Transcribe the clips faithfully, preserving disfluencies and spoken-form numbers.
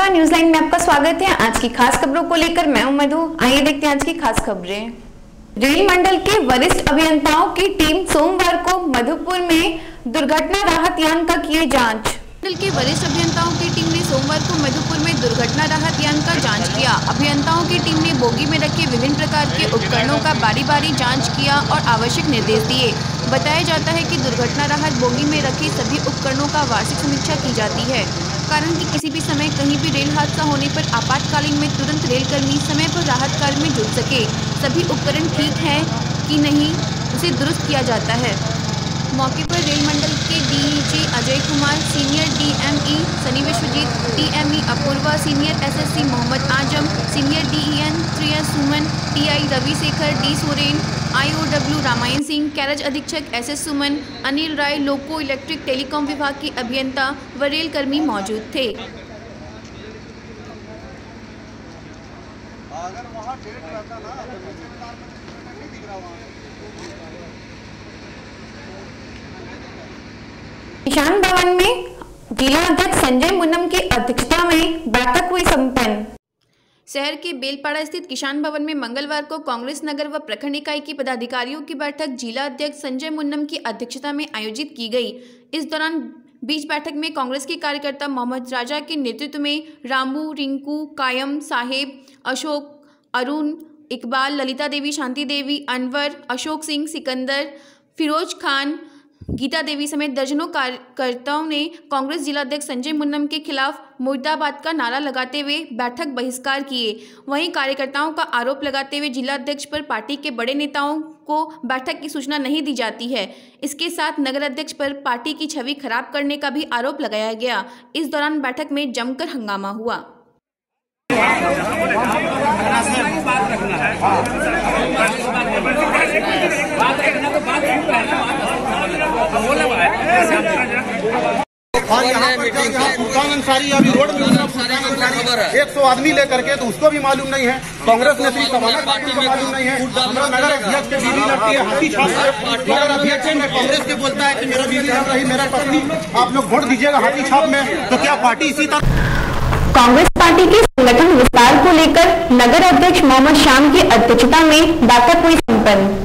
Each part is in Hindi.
नमस्कार, न्यूज लाइन में आपका स्वागत है। आज की खास खबरों को लेकर मैं हूं मधु। आइए देखते हैं आज की खास खबरें। रेल मंडल के वरिष्ठ अभियंताओं की टीम सोमवार को मधुपुर में दुर्घटना राहत यान का किए जांच। मंडल के वरिष्ठ अभियंताओं की टीम ने सोमवार को मधुपुर में दुर्घटना राहत यान का जांच किया। अभियंताओं की टीम ने बोगी में रखे विभिन्न प्रकार के उपकरणों का बारी बारी जांच किया और आवश्यक निर्देश दिए। बताया जाता है कि दुर्घटना राहत बोगी में रखे सभी उपकरणों का वार्षिक समीक्षा की जाती है, कारण कि किसी भी समय कहीं भी रेल हादसा होने पर आपातकालीन में तुरंत रेलकर्मी समय पर राहत कार्य में जुट सके। सभी उपकरण ठीक है कि नहीं उसे दुरुस्त किया जाता है। मौके पर रेल मंडल के DEG Ajay Kumar, senior DME Sunny Vishwajeet, DME Apoorva, senior SSC Mohammad Azam, senior DEN Triya Suman, TI Ravishekhar, D Soren, IOW Ramayan Singh, carriage अधीक्षक SS Suman, Anil Rai, loco electric telecom विभाग के अभियंता व रेल कर्मी मौजूद थे। अगर वहाँ डेट रहता ना तो नहीं दिख रहा वहाँ। किसान भवन में जिला अध्यक्ष संजय मुन्नम की अध्यक्षता में बैठक हुई संपन्न। शहर के बेलपाड़ा स्थित किसान भवन में मंगलवार को कांग्रेस नगर व प्रखंड इकाई के पदाधिकारियों की बैठक जिला अध्यक्ष संजय मुन्नम की अध्यक्षता में आयोजित की गई। इस दौरान बीच बैठक में कांग्रेस के कार्यकर्ता मोहम्मद राजा के नेतृत्व में रामू, रिंकू, कायम साहेब, अशोक, अरुण, इकबाल, ललिता देवी, शांति देवी, अनवर, अशोक सिंह, सिकंदर, फिरोज खान, गीता देवी समेत दर्जनों कार्यकर्ताओं ने कांग्रेस जिलाध्यक्ष संजय मुन्नम के खिलाफ मुर्दाबाद का नारा लगाते हुए बैठक बहिष्कार किए। वहीं कार्यकर्ताओं का आरोप लगाते हुए जिलाध्यक्ष पर पार्टी के बड़े नेताओं को बैठक की सूचना नहीं दी जाती है। इसके साथ नगर अध्यक्ष पर पार्टी की छवि खराब करने का भी आरोप लगाया गया। इस दौरान बैठक में जमकर हंगामा हुआ। फुरकान अंसारी अभी रोड में एक सौ आदमी लेकर के, तो उसको भी मालूम नहीं है। कांग्रेस ने समाना पार्टी को मालूम नहीं है। हमारा नगर अध्यक्ष की बीवी लड़ती है हाथी छाप, नगर अध्यक्ष में कांग्रेस के बोलता है कि मेरा बीवी लड़ रही, मेरा पत्नी, आप लोग वोट दीजिएगा हाथी छाप में। तो क्या पार्टी इसी तरह? कांग्रेस पार्टी के संगठन विस्तार को लेकर नगर अध्यक्ष मोहम्मद शाम की अध्यक्षता में बैठक हुई संपन्न।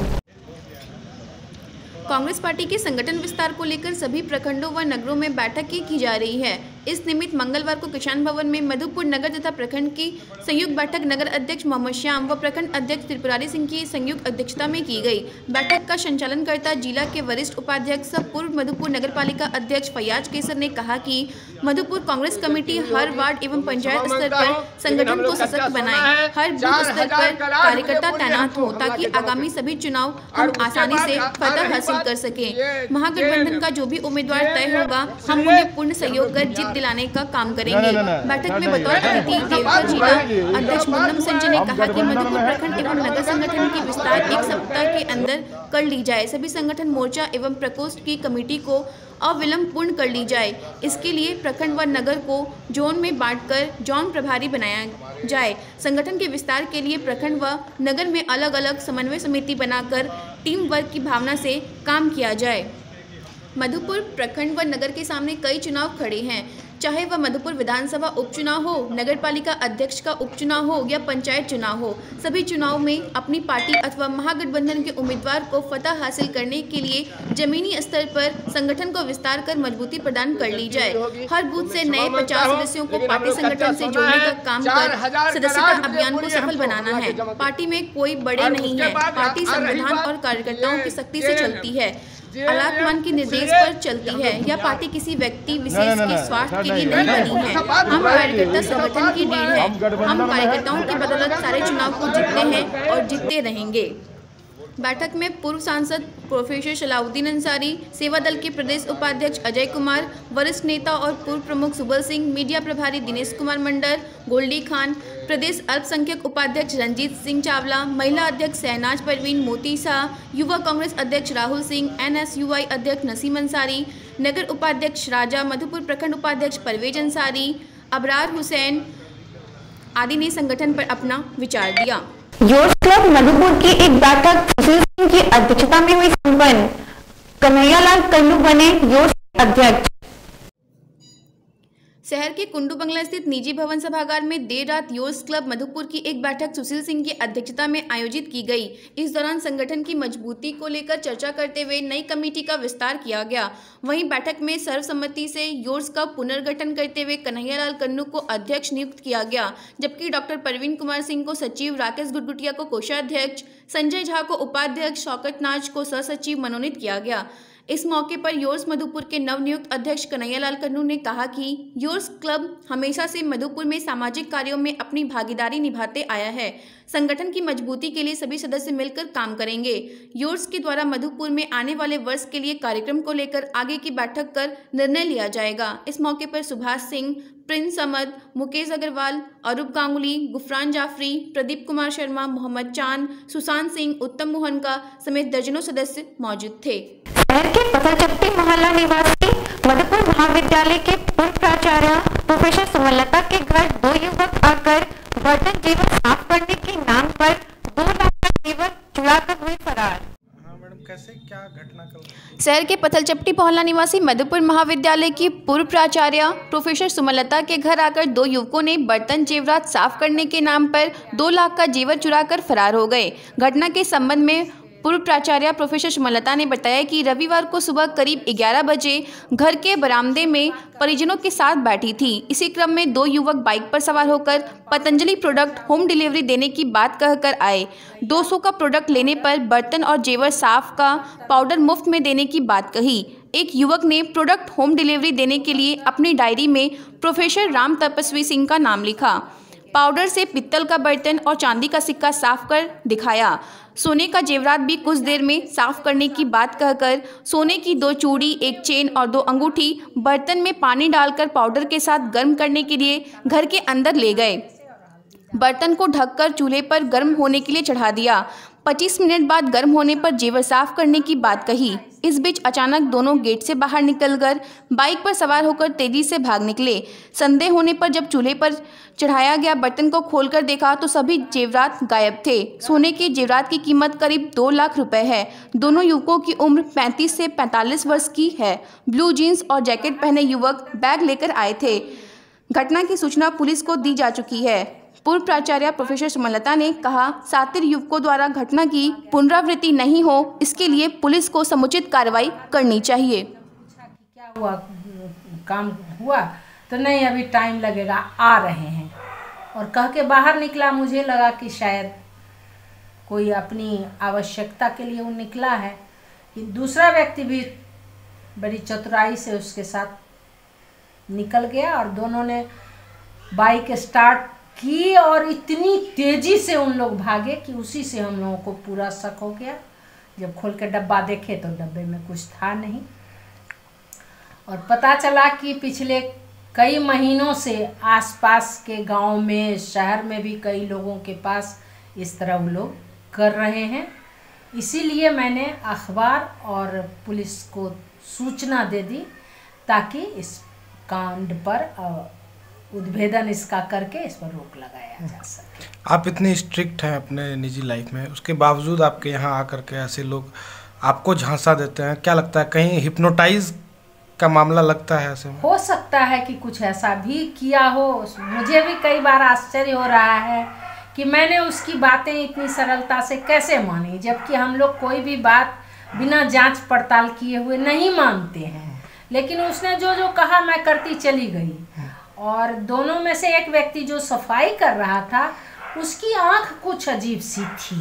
कांग्रेस पार्टी के संगठन विस्तार को लेकर सभी प्रखंडों व नगरों में बैठक की जा रही है। इस निमित्त मंगलवार को किसान भवन में मधुपुर नगर तथा प्रखंड की संयुक्त बैठक नगर अध्यक्ष मोहम्मद श्याम व प्रखंड अध्यक्ष त्रिपुरारी सिंह की संयुक्त अध्यक्षता में की गई। बैठक का संचालन करता जिला के वरिष्ठ उपाध्यक्ष पूर्व मधुपुर नगर पालिका अध्यक्ष फैयाज केसर ने कहा कि मधुपुर कांग्रेस कमेटी हर वार्ड एवं पंचायत स्तर पर संगठन को सशक्त बनाए, हर बूथ स्तर पर कार्यकर्ता तैनात हो ताकि आगामी सभी चुनाव हम आसानी से फतह हासिल कर सके। महागठबंधन का जो भी उम्मीदवार तय होगा हम उन्हें पूर्ण सहयोग कर जीत दिलाने का काम करेंगे। बैठक में बतौर अतिथि देवघर जिला अध्यक्ष मुन्नम संजय ने कहा कि मधुपुर प्रखंड एवं नगर संगठन की विस्तार एक सप्ताह के अंदर कर ली जाए। सभी संगठन मोर्चा एवं प्रकोष्ठ की कमेटी को अविलंब पूर्ण कर ली जाए। इसके लिए प्रखंड व नगर को जोन में बांटकर जोन प्रभारी बनाया जाए। संगठन के विस्तार के लिए प्रखंड व नगर में अलग अलग समन्वय समिति बनाकर टीम वर्क की भावना से काम किया जाए। मधुपुर प्रखंड व नगर के सामने कई चुनाव खड़े हैं, चाहे वह मधुपुर विधानसभा उपचुनाव हो, नगर पालिका अध्यक्ष का उपचुनाव हो या पंचायत चुनाव हो। सभी चुनाव में अपनी पार्टी अथवा महागठबंधन के उम्मीदवार को फतह हासिल करने के लिए जमीनी स्तर पर संगठन को विस्तार कर मजबूती प्रदान कर ली जाए। हर बूथ से नए पचास सदस्यों को पार्टी संगठन से जोड़ने का काम कर सदस्यता अभियान को सफल बनाना है। पार्टी में कोई बड़े नहीं है, पार्टी संविधान और कार्यकर्ताओं की शक्ति से चलती है, आलाकमान के निर्देश पर चलती है। यह पार्टी किसी व्यक्ति विशेष के स्वार्थ के लिए नहीं बनी है। हम कार्यकर्ता संगठन की रीढ़ है। हम कार्यकर्ताओं की बदौलत सारे चुनाव को जीतते हैं और जीतते रहेंगे। बैठक में पूर्व सांसद प्रोफेसर सलाउद्दीन अंसारी, सेवा दल के प्रदेश उपाध्यक्ष अजय कुमार, वरिष्ठ नेता और पूर्व प्रमुख सुबल सिंह, मीडिया प्रभारी दिनेश कुमार मंडल, गोल्डी खान, प्रदेश अल्पसंख्यक उपाध्यक्ष रंजीत सिंह चावला, महिला अध्यक्ष शहनाज परवीन, मोती शाह, युवा कांग्रेस अध्यक्ष राहुल सिंह, एनएसयूआई अध्यक्ष नसीम अंसारी, नगर उपाध्यक्ष राजा, मधुपुर प्रखंड उपाध्यक्ष परवेज अंसारी, अबरार हुसैन आदि ने संगठन पर अपना विचार दिया। योर्स क्लब मधुपुर की एक बैठक सुशील सिंह की अध्यक्षता में हुई संपन्न। कन्हैयालाल कल्लू बने योर्स अध्यक्ष। शहर के कुंडू बंगला स्थित निजी भवन सभागार में देर रात योर्स क्लब मधुपुर की एक बैठक सुशील सिंह की अध्यक्षता में आयोजित की गई। इस दौरान संगठन की मजबूती को लेकर चर्चा करते हुए नई कमेटी का विस्तार किया गया। वहीं बैठक में सर्वसम्मति से योर्स का पुनर्गठन करते हुए कन्हैयालाल कन्नू को अध्यक्ष नियुक्त किया गया, जबकि डॉक्टर परवीन कुमार सिंह को सचिव, राकेश गुटगुटिया को कोषाध्यक्ष, संजय झा को उपाध्यक्ष, शौकत नाज को सहसचिव मनोनीत किया गया। इस मौके पर योर्स मधुपुर के नवनियुक्त अध्यक्ष कन्हैयालाल कन्नू ने कहा कि योर्स क्लब हमेशा से मधुपुर में सामाजिक कार्यों में अपनी भागीदारी निभाते आया है। संगठन की मजबूती के लिए सभी सदस्य मिलकर काम करेंगे। योर्स के द्वारा मधुपुर में आने वाले वर्ष के लिए कार्यक्रम को लेकर आगे की बैठक कर निर्णय लिया जाएगा। इस मौके पर सुभाष सिंह, प्रिंस अहमद, मुकेश अग्रवाल, अरूप गांगुली, गुफरान जाफरी, प्रदीप कुमार शर्मा, मोहम्मद चांद, सुशांत सिंह, उत्तम मोहनका समेत दर्जनों सदस्य मौजूद थे। शहर के पथलचट्टी मोहल्ला निवासी मधुपुर महाविद्यालय के पूर्व प्राचार्य प्रोफेसर सुमलता के घर दो युवक आकर बर्तन जेवर साफ करने के नाम पर दो लाख का जेवर चुराकर हुए फरार। हाँ मैडम, कैसे क्या घटना कल? शहर के पथलचट्टी मोहल्ला निवासी मधुपुर महाविद्यालय की पूर्व प्राचार्य प्रोफेसर सुमलता के घर आकर दो युवकों ने बर्तन जेवरात साफ करने के नाम पर दो लाख का जेवर चुराकर फरार हो गए। घटना के संबंध में पूर्व प्राचार्य प्रोफेसर सुमलता ने बताया कि रविवार को सुबह करीब ग्यारह बजे घर के बरामदे में परिजनों के साथ बैठी थी। इसी क्रम में दो युवक बाइक पर सवार होकर पतंजलि प्रोडक्ट होम डिलीवरी देने की बात कहकर आए। दो सौ का प्रोडक्ट लेने पर बर्तन और जेवर साफ का पाउडर मुफ्त में देने की बात कही। एक युवक ने प्रोडक्ट होम डिलीवरी देने के लिए अपनी डायरी में प्रोफेसर राम तपस्वी सिंह का नाम लिखा। पाउडर से पित्तल का बर्तन और चांदी का सिक्का साफ कर दिखाया। सोने का जेवरात भी कुछ देर में साफ करने की बात कहकर सोने की दो चूड़ी, एक चेन और दो अंगूठी बर्तन में पानी डालकर पाउडर के साथ गर्म करने के लिए घर के अंदर ले गए। बर्तन को ढककर चूल्हे पर गर्म होने के लिए चढ़ा दिया। पच्चीस मिनट बाद गर्म होने पर जेवर साफ करने की बात कही। इस बीच अचानक दोनों गेट से बाहर निकलकर बाइक पर सवार होकर तेजी से भाग निकले। संदेह होने पर जब चूल्हे पर चढ़ाया गया बर्तन को खोलकर देखा तो सभी जेवरात गायब थे। सोने के जेवरात की कीमत करीब दो लाख रुपए है। दोनों युवकों की उम्र पैंतीस से पैंतालीस वर्ष की है। ब्लू जीन्स और जैकेट पहने युवक बैग लेकर आए थे। घटना की सूचना पुलिस को दी जा चुकी है। पूर्व प्राचार्य प्रोफेसर सुमलता ने कहा, सातिर युवकों द्वारा घटना की पुनरावृत्ति नहीं हो, इसके लिए पुलिस को समुचित कार्रवाई करनी चाहिए। क्या हुआ, काम हुआ तो नहीं, अभी टाइम लगेगा, आ रहे हैं और कह के बाहर निकला। मुझे लगा कि शायद कोई अपनी आवश्यकता के लिए वो निकला है। दूसरा व्यक्ति भी बड़ी चतुराई से उसके साथ निकल गया और दोनों ने बाइक स्टार्ट की और इतनी तेजी से उन लोग भागे कि उसी से हम लोगों को पूरा शक हो गया। जब खोल के डब्बा देखे तो डब्बे में कुछ था नहीं और पता चला कि पिछले कई महीनों से आसपास के गांव में, शहर में भी कई लोगों के पास इस तरह वो लोग कर रहे हैं। इसीलिए मैंने अखबार और पुलिस को सूचना दे दी ताकि इस कांड पर उद्भेदन इसका करके इस पर रोक लगाया जा सके। आप इतनी स्ट्रिक्ट हैं अपने निजी लाइफ में, उसके बावजूद आपके यहाँ आकर के ऐसे लोग आपको झांसा देते हैं, क्या लगता है कहीं हिप्नोटाइज का मामला लगता है? ऐसे में हो सकता है कि कुछ ऐसा भी किया हो। मुझे भी कई बार आश्चर्य हो रहा है कि मैंने उसकी बातें इतनी सरलता से कैसे मानी, जबकि हम लोग कोई भी बात बिना जांच पड़ताल किए हुए नहीं मानते हैं। लेकिन उसने जो जो कहा मैं करती चली गई। और दोनों में से एक व्यक्ति जो सफाई कर रहा था उसकी आंख कुछ अजीब सी थी।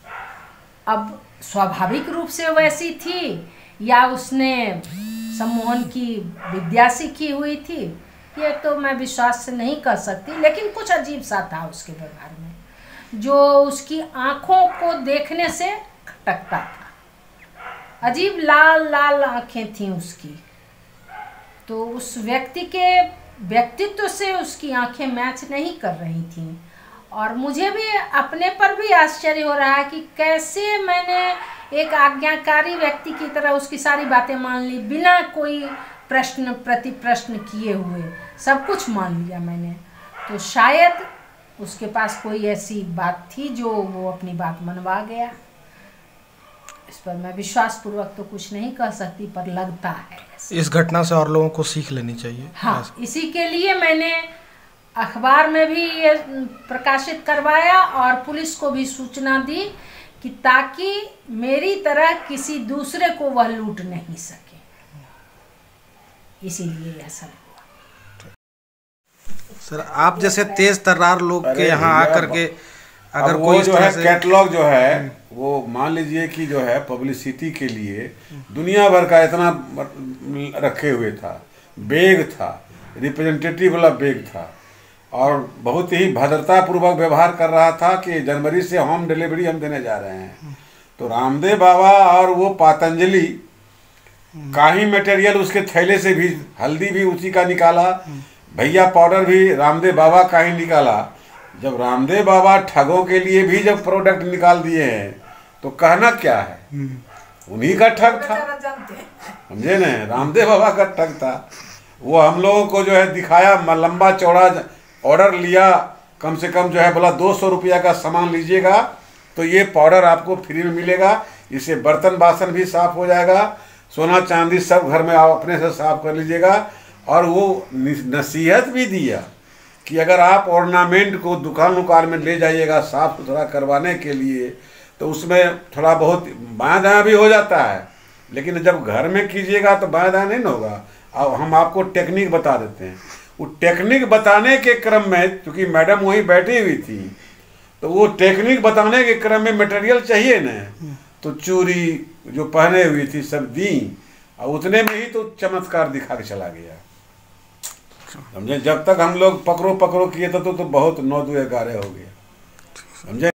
अब स्वाभाविक रूप से वैसी थी या उसने सम्मोहन की विद्या सीखी हुई थी, ये तो मैं विश्वास से नहीं कर सकती, लेकिन कुछ अजीब सा था उसके व्यवहार में जो उसकी आंखों को देखने से खटकता था। अजीब लाल लाल आंखें थीं उसकी। तो उस व्यक्ति के व्यक्तित्व से उसकी आंखें मैच नहीं कर रही थीं और मुझे भी अपने पर भी आश्चर्य हो रहा है कि कैसे मैंने एक आज्ञाकारी व्यक्ति की तरह उसकी सारी बातें मान ली, बिना कोई प्रश्न प्रति प्रश्न किए हुए सब कुछ मान लिया मैंने। तो शायद उसके पास कोई ऐसी बात थी जो वो अपनी बात मनवा गया। इस पर मैं विश्वास पूर्वक तो कुछ नहीं कह सकती, पर लगता है इस घटना से और लोगों को सीख लेनी चाहिए। हाँ, इसी के लिए मैंने अखबार में भी ये प्रकाशित करवाया और पुलिस को भी सूचना दी कि ताकि मेरी तरह किसी दूसरे को वह लूट नहीं सके, इसीलिए यह सब हुआ। सर आप जैसे तेज तर्रार लोग के यहाँ आकर के अगर वो कोई जो है कैटलॉग जो है वो मान लीजिए कि जो है पब्लिसिटी के लिए दुनिया भर का इतना रखे हुए था, बैग था, रिप्रेजेंटेटिव वाला बैग था और बहुत ही भद्रता पूर्वक व्यवहार कर रहा था कि जनवरी से होम डिलीवरी हम देने जा रहे हैं। तो रामदेव बाबा और वो पतंजलि का ही मटेरियल उसके थैले से भी, हल्दी भी उसी का निकाला, भैया पाउडर भी रामदेव बाबा का ही निकाला। जब रामदेव बाबा ठगों के लिए भी जब प्रोडक्ट निकाल दिए हैं तो कहना क्या है, उन्हीं का ठग था, समझे न, रामदेव बाबा का ठग था। वो हम लोगों को जो है दिखाया, लंबा चौड़ा ऑर्डर लिया, कम से कम जो है बोला दो सौ रुपया का सामान लीजिएगा तो ये पाउडर आपको फ्री में मिलेगा, इससे बर्तन बासन भी साफ हो जाएगा, सोना चांदी सब घर में आप अपने से साफ कर लीजिएगा। और वो नसीहत भी दिया कि अगर आप ऑर्नामेंट को दुकान उकान में ले जाइएगा साफ सुथरा करवाने के लिए तो उसमें थोड़ा बहुत बायां दायां भी हो जाता है, लेकिन जब घर में कीजिएगा तो बायां दायां नहीं होगा। अब हम आपको टेक्निक बता देते हैं। वो टेक्निक बताने के क्रम में, क्योंकि मैडम वहीं बैठी हुई थी, तो वो टेक्निक बताने के क्रम में मटेरियल चाहिए न, तो चूड़ी जो पहने हुई थी सब दी और उतने में ही तो चमत्कार दिखा के चला गया, समझे। जब तक हम लोग पकड़ो पकड़ो किए थे तो, तो बहुत नौ दो ग्यारह हो गया, समझे।